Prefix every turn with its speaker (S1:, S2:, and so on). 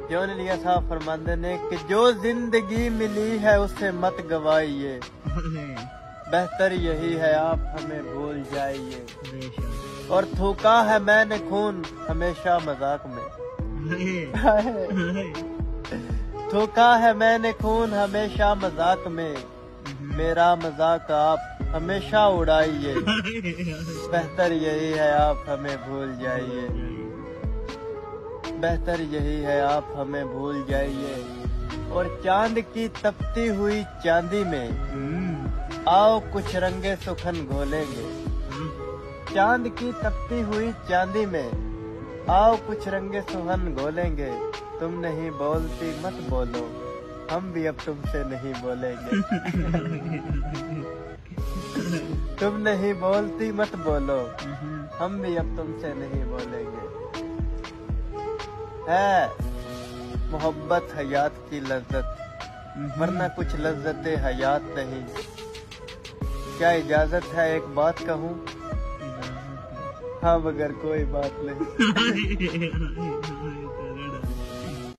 S1: John लिया साहब फरमाते ने कि जो जिंदगी मिली है उसे मत गवाइए, बेहतर यही है आप हमें भूल जाइए। और थूका है मैंने खून हमेशा मजाक में, थूका है मैंने खून हमेशा मजाक में, मेरा मजाक आप हमेशा उड़ाइए, बेहतर यही है आप हमें भूल जाइए, बेहतर यही है आप हमें भूल जाइए। और चांद की तपती हुई चांदी में आओ कुछ रंगे सुखन घोलेंगे, चांद की तपती हुई चांदी में आओ कुछ रंगे सुखन घोलेंगे। तुम नहीं बोलती मत बोलो, हम भी अब तुमसे नहीं बोलेंगे। तुम नहीं बोलती मत बोलो, हम भी अब तुमसे नहीं बोलेंगे। है मोहब्बत हयात की लज्जत, वरना कुछ लज्जतें हयात नहीं। क्या इजाजत है एक बात कहूँ? हाँ मगर कोई बात नहीं।